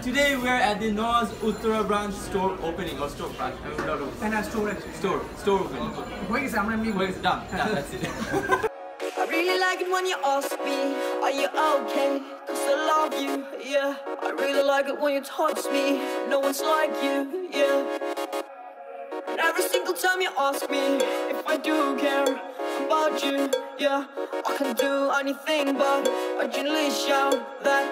today we're at the Noir's Uttara branch store opening or store branch. I don't know. And a store actually. Store opening. Where is I'm Done. That's it. I really like it when you ask me, are you okay? Cause I love you, yeah. I really like it when you touch me, no one's like you, yeah. And every single time you ask me if I do care about you, yeah. I can do anything but I generally shout that